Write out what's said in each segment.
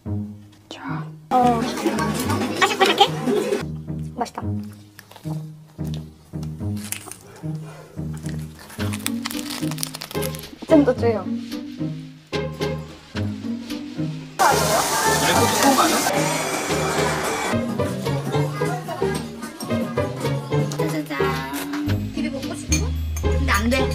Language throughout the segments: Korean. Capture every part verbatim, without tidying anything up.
자, 어, 다시 부탁해. 맛있다. 좀 더 줘요. 이거 처음 아니야? 짜자잔. 비비 먹고 싶어? 근데 안 돼.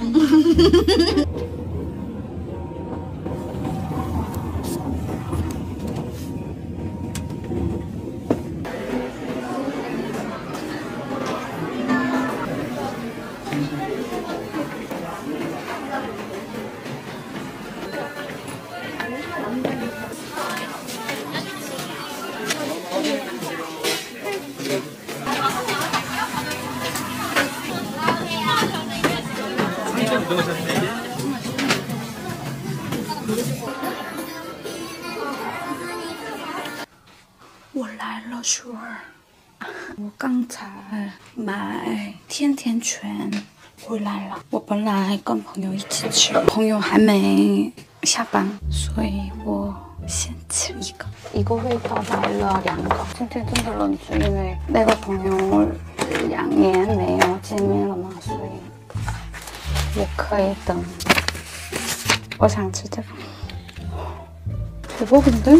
我来了，舒儿。我刚才买甜甜圈回来了。我本来跟朋友一起吃，朋友还没下班，所以我先吃一个。一个味道买了两个。今天真的冷是因为那个朋友两年没有见面了嘛，所以我可以等。我想吃这个。이거 근데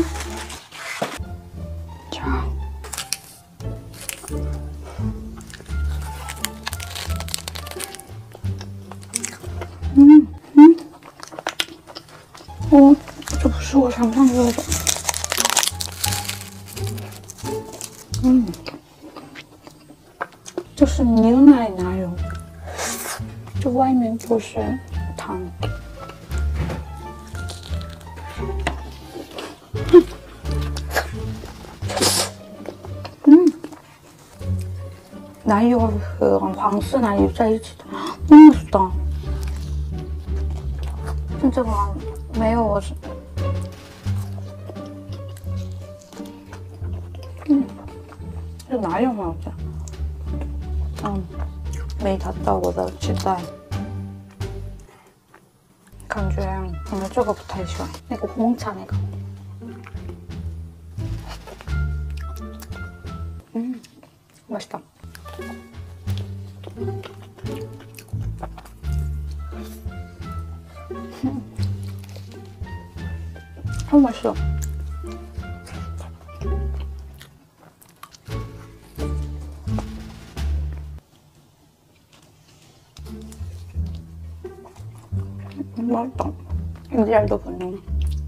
자 음, 음. 어, 这不是我想象中的。嗯，就是牛奶奶油，就外面不是糖。嗯，奶油和黄色奶油在一起的，너무 맛있다。但这个没有我，嗯，这哪有好吃？嗯，没达到我的期待。感觉可能这个不太喜欢，那个红茶那个。嗯，맛있다。好맛있어。맛있다。一点都不腻。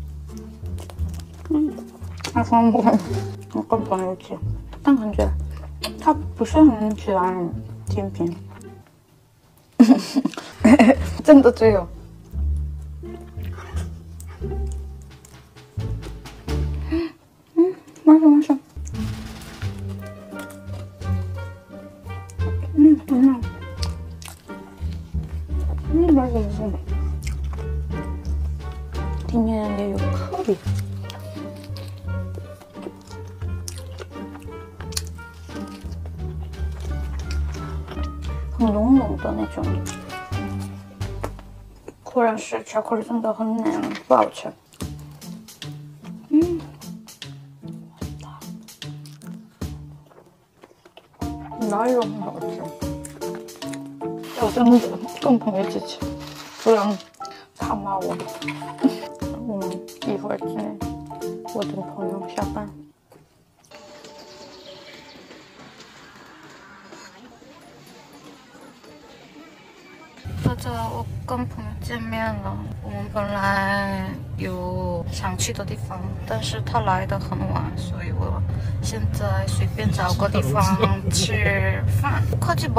嗯，还放我我跟朋友吃，但感觉他不是很喜欢甜品。真的只有。嗯，맛있어 맛있어。嗯，很好。嗯，맛있어 맛있어。里面也有颗粒。很浓浓的那种，果然是巧克力真的很难，不好吃。嗯，哪有很好吃？我真的跟朋友一起吃，不然他骂我。我们一会儿之内，我等朋友下班。大家，我跟朋友见面了。我们本来有想去的地方，但是他来的很晚，所以我现在随便找个地方吃饭。快去吧！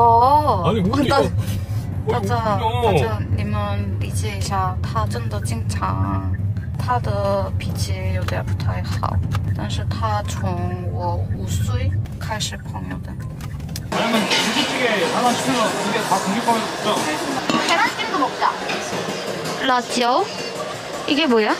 大家，大家，你们理解一下，他真的经常，他的脾气有点不太好，但是他从我五岁开始朋友的。 아니면 김치찌개 하나 시키면 이게 다 공깃밥에 먹자. 계란찜도 먹자. 라지오? 이게 뭐야?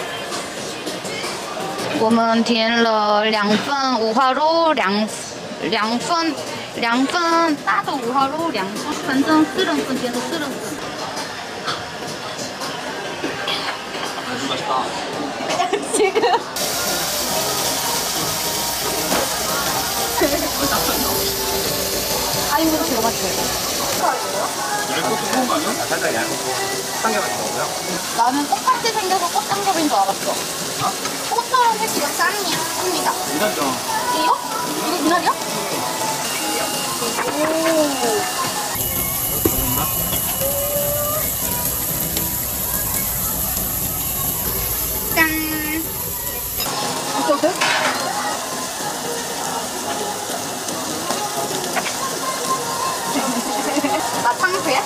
我们点了两份五花肉，两两份两份大的五花肉，两份，反正四人份点的四人份。这个。 스타일이에요? 얇고 두꺼운 거 아니야? 살짝 얇고 꽃삼겹이 먹어요? 나는 똑같이 생겨서 꽃장갑인 줄 알았어. 어? 꽃처럼 생기가 짱이야. 짱이다. 미나죠. 이거? 이거 미나리야? 오. 짠. 어때? 나 창피해?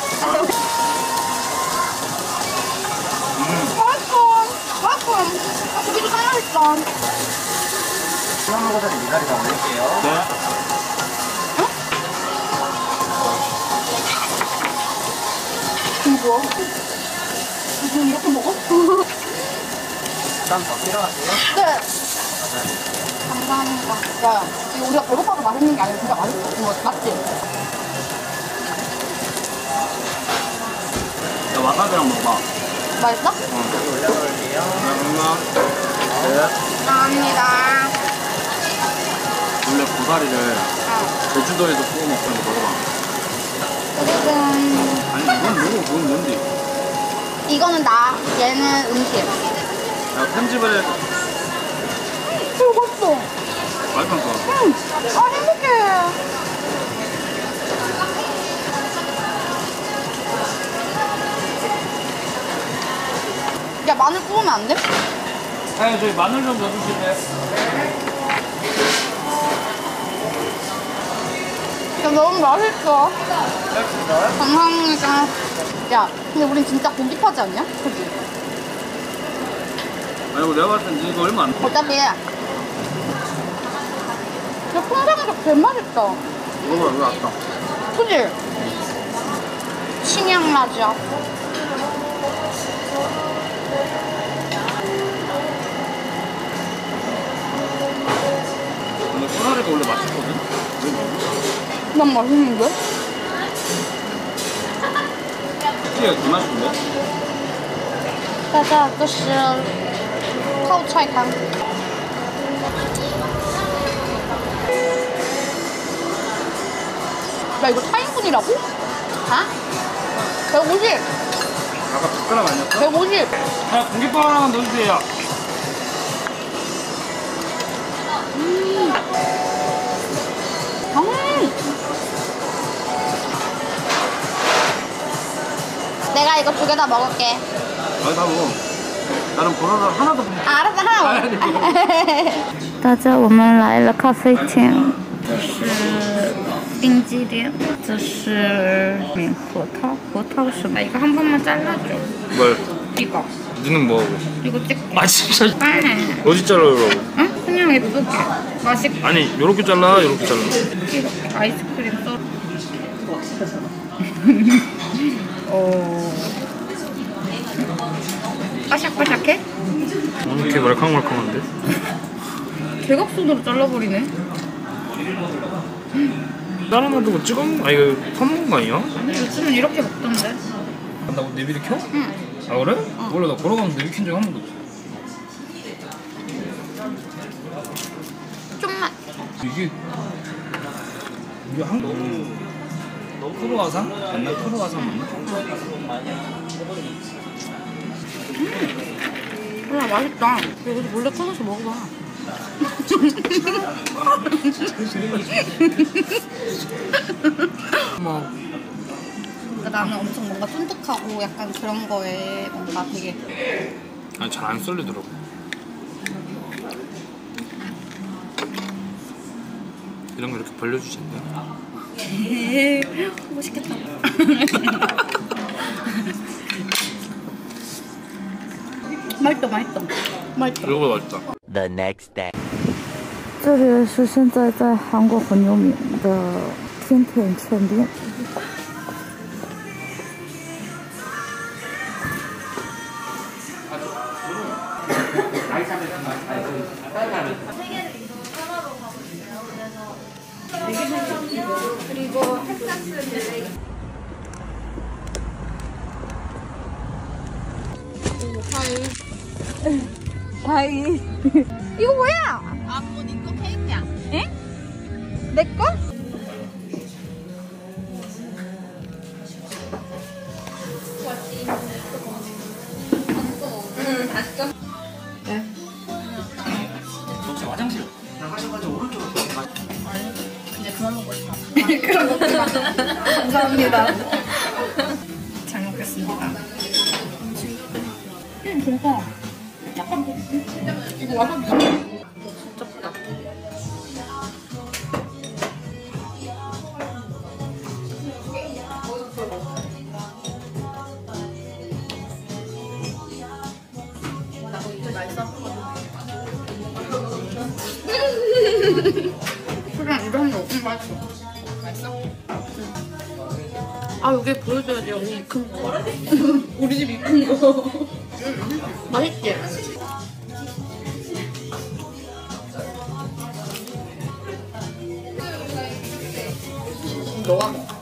음. 맛있어. 맛있어. 아, 고기도 짱 맛있어. 수영 먹어서 미나리 다 올릴게요. 네. 이거 뭐야? 이거 이렇게 먹어? 일단 더 필요하세요? 네. 감사합니다. 야, 이거 우리가 배고파서 맛있는 게 아니라 진짜 맛있어. 이거 맞지? 야, 와사비랑 먹어봐. 맛있어? 올려놓을게요. 잠깐만. 감사합니다. 원래 고사리를 어. 제주도에도 구워 먹던 거 먹어봐. 짜잔. 아니, 이건 뭐고, 그건 뭔데? 이거는 나, 얘는 음식. 야, 편집을 먹었어. 맛있어. 응. 아, 행복해. 야, 마늘 구우면 안 돼? 아니, 저희 마늘 좀 넣어주실래요? 야, 너무 맛있어. 감사합니다. 야, 근데 우린 진짜 고기 파지 않냐? 그치? 아니, 이거 내가 봤을 땐 이거 얼마 안 돼. 어차피. 야, 통장적 개 맛있다. 이거 봐, 이거 아까. 그치? 신양라자. 근데 고사리가 원래 맛있거든? 난 맛있는데? 이게 그 맛인데? 大家这是泡菜汤. 야, 이거 사 인분이라고? 아? 백오십. 아까 백 그램 아니었어? 백오십. 자, 공깃밥 하나만 넣어주세요. 음. 음. 내가 이거 두 개 다 먹을게. 아니, 나 뭐. 나는 보라를 하나도 못 아, 알았어, 하나 먹을게. 大家，我们来了咖啡厅，这是冰激凌，这是棉核桃，核桃什么？ 이거 한 번만 잘라줘. 뭘? 이거. 니는 뭐하고? 이거 찍. 아, 진짜. 빨리. 어디 자르라고? 응? 그냥 예쁘게. 맛있게. 아니, 요렇게 잘라, 요렇게 잘라. 이거 아이스크림 썰. 오. 바삭바삭해? 이렇게 말캉말캉한데? 대각선으로 잘라버리네. 다른 것도 뭐 찍어 먹... 아, 이거 퍼먹는 거 아니야? 아니, 요즘은 이렇게 먹던데. 나 내비를 켜? 응. 아, 그래? 원래 나 걸어가면 내비 켠 적 한 번도 없어. 좀만. 이게 이게 한 너무 너무 크로와상? 맨날 크로와상 맞나? 음. 와, 맛있다. 이거 몰래 꺼내서 먹어봐. 뭐 그러니까 나는 엄청 뭔가 쫀득하고 약간 그런 거에 뭔가 되게 아니 잘 안 썰리더라고. 이런 거 이렇게 벌려주지 않냐? 맛있겠다. 맛있다, 맛있다. 맛있다. 이거보다 맛있다. The next day. 这里是现在在韩国很有名的甜甜圈店。 과일. 이거 뭐야? 아, 그거 네 거 케이크야. 응? 내 거? 마셔가지고 오른쪽으로 또 마셔. 이제 그만 먹고 싶어. 그만 먹지 마. 감사합니다. 잘 먹겠습니다. 음, 진짜. 약간 이거 와사비 진짜 크다. 그냥 이거 하면 엄청 맛있어. 맛있어? 응. 아 여기 보여줘야지 언니 이 큰 거. 우리 집 이 큰 거. 응. 맛있지? 너가 먹어.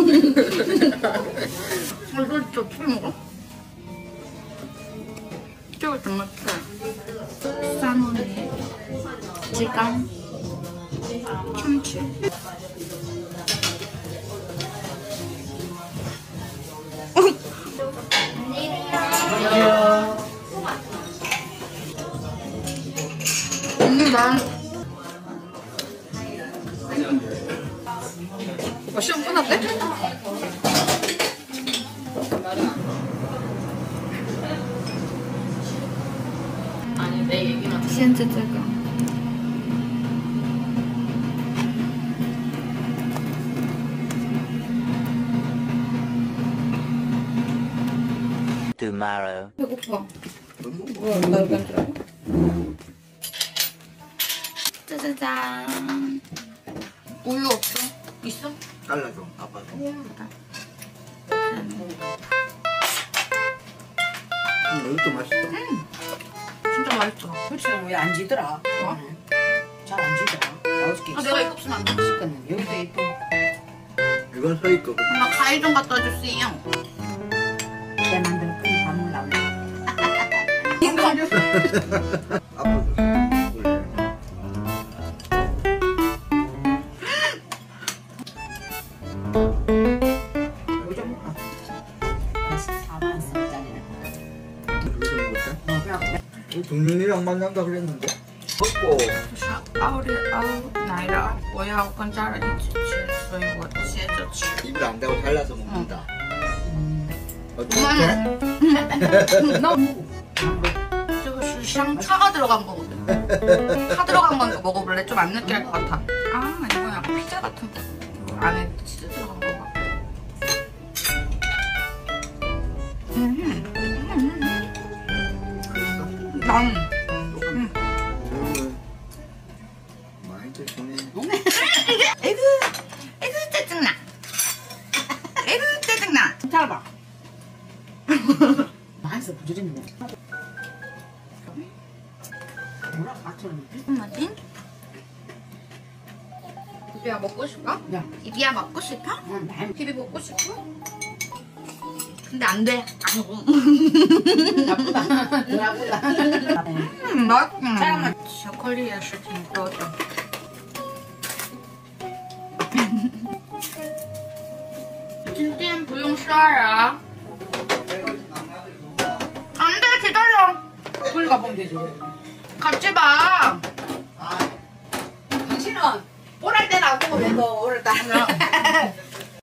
아 이거 진짜 어떻게 먹어? 이거 정말 맛있어. 쌈원에 지간 참치. 언니 난 오빠 시험 끝났대? 아니 내 얘기만 现在这个 Tomorrow. 배고파. 뭐야 나 여기 앉으라고? 짜자잔. 우유 없어? 있어? 잘라줘 아빠도. 음, 이것도 맛있어. 진짜 맛있어. 그렇지는 왜 안 지더라? 잘 안 지더라. 나오게 아 내가 이거 없으면 안 돼. 있거든. 여기도 있고. 이건 서희 거거든. 엄마 과일 좀 갖다 주세요. 내 만든 큰 밥을 나오네. 앞으로 줘. 사만 원짜리네. 동윤이랑 만난다 그랬는데. 먹고 奥利奥奶酪，我要跟家人一起吃，所以我接着吃。 입을 안 대고 잘라서 먹는다. 어때? 这个是香 차가 들어간 거거든. 차 들어간 거니까 먹어볼래? 좀 안 느끼할 것 같아. 아, 이거 약간 피자 같은 거. 이거 안에 치즈 들어간 거 봐. 음. 난 음. 많이 드시네. 에그 에그 짜증나. 에그 짜증나. 잘봐. 맛있어 부지런히 먹어. 뭐라 맛처럼. 뭐지? 비비야 먹고 싶어? 야, 비비야 먹고 싶어? 응, 많이 비비 먹고 싶어? 근데 안 돼. 나쁘다. 나쁘다. 음, 맛있구나. 잠깐만. 巧克力也是挺多的。 今天不用刷牙。 안 돼, 기다려. 빨리 가보면 되지. 같이 봐. 당신은 오랄 때는 안 보고 왜 너 오랄 때 하면